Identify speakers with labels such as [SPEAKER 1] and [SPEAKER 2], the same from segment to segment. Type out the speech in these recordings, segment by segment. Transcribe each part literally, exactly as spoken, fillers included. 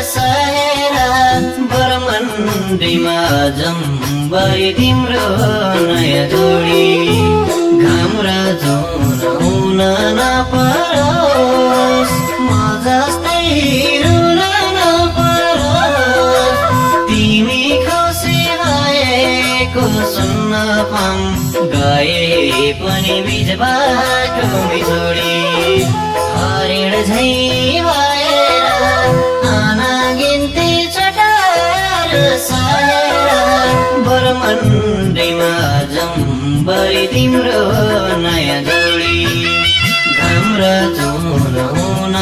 [SPEAKER 1] सहेर बरमन्डीमा जम्बरी तिम्रो नयाँ जोडी घाम र जुन हुन नपरोस् म जस्तै रुन नपरोस् तिमी खुसी भएको सुन्न पाऊँ गए पनि बिच बाटोमै छोडी हरिण झै भएर अनागिन्ती चटार सहेर बरमन्डीमा जम्बरी तिम्रो नयाँ जोडी घाम र जुन हुन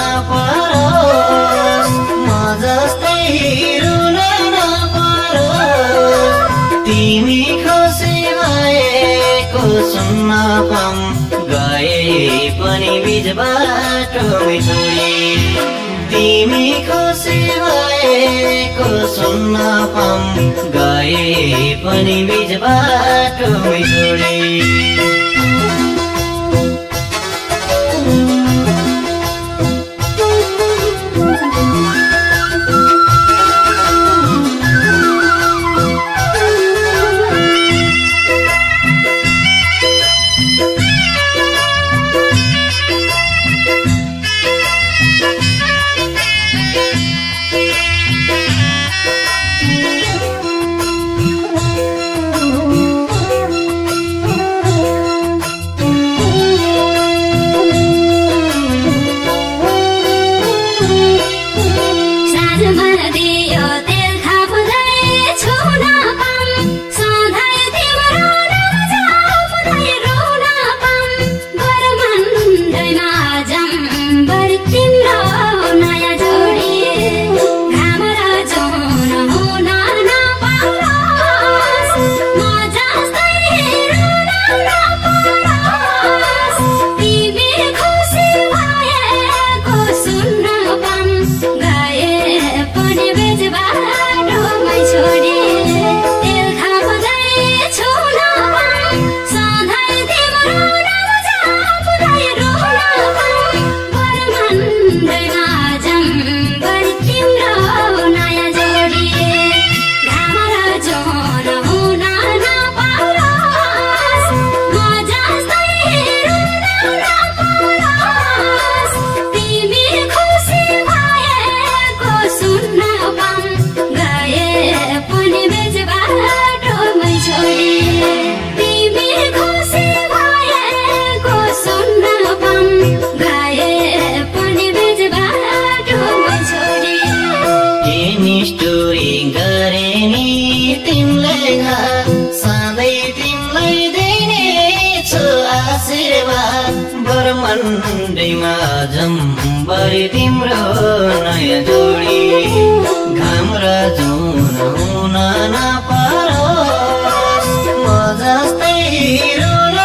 [SPEAKER 1] नपरोस् म जस्तै रुन नपरोस् तिमी खुसी भएको सुन्न पाऊँ गए पनि बिच बाटोमै छोडी तिमी खुसी भएको सुन्न पाऊँ गए पनि बिच बाटोमै छोडी बरमन्डीमा जम्बरी तिम्रो नयाँ जोडी घाम र जुन हुन नपरोस् म जस्तै रुन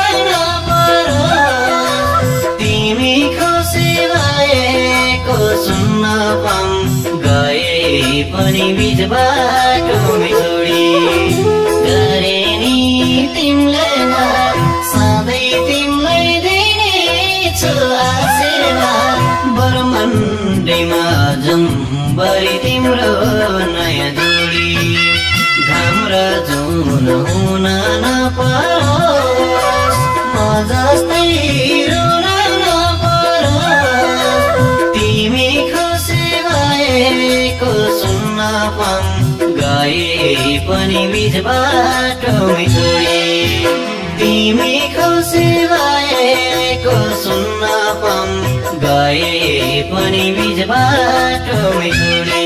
[SPEAKER 1] नपरोस् तिमी खुसी भएको सुन्न पाऊँ गए पनि बिच बाटोमै छोडी गरे नि तिमीले सधैँ तिमीलाई आशीर्वाद बरमन्डीमा जम्बरी तिम्रो नयाँ जोडी घाम र जुन हुन नपरोस् म जस्तै रुन नपरोस् तिमी खुसी भएको सुन्न पाऊँ गए पनि बिच बाटोमै छोडी तिमी खुसी भएको सुन्न पाऊँ गए पनि बिच बाटोमै छोडी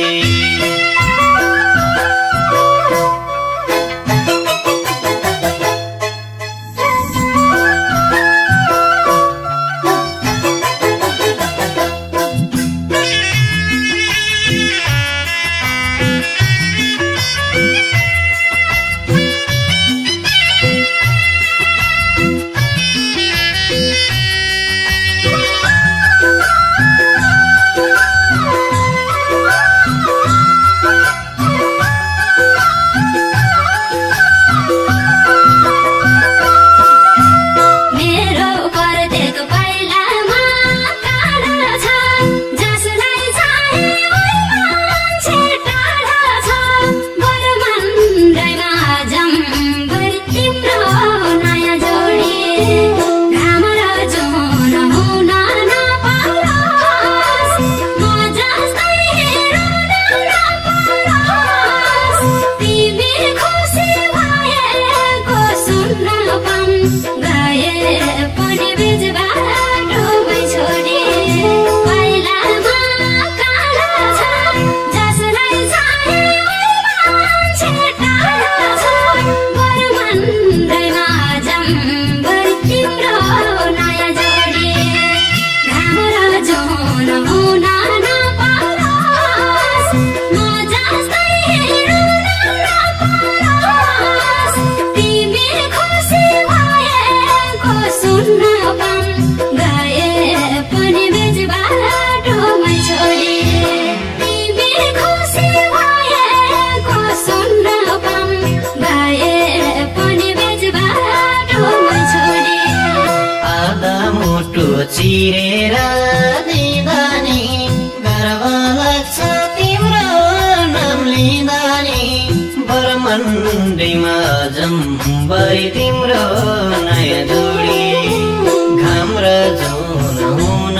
[SPEAKER 1] चिरेर दिँदा नि गर्व लाग्छ तिम्रो नाम लिँदा नि बरमन्डीमा जम्बरी तिम्रो नयाँ जोडी घाम र जुन हुन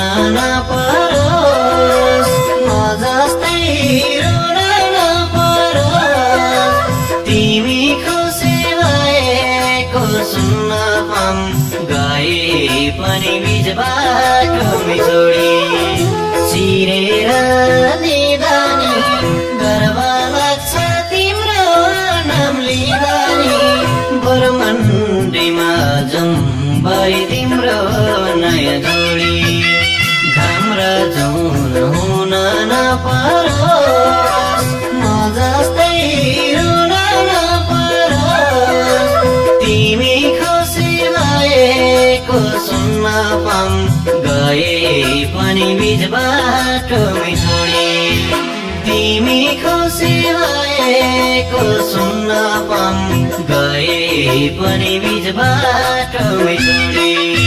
[SPEAKER 1] नपरोस् म जस्तै रुन नपरोस् तिमी खुसी भएको सुन्न पाऊँ गए पनि बीच बाटोमै छोडी चिरेर दिँदा नि गर्व लाग्छ तिम्रो नाम लिँदा नि बरमन्डीमा जम्बरी तिम्रो नयाँ जोडी घाम र जुन हुन नपरोस् म जस्तै रुन नपरोस् तिमी खुसी भएको सुन्न पाऊँ गए पनि बीच बाटोमै छोडी तिमी खुसी भएको सुन्न पाऊँ गए पनि बीच बाटोमै छोडी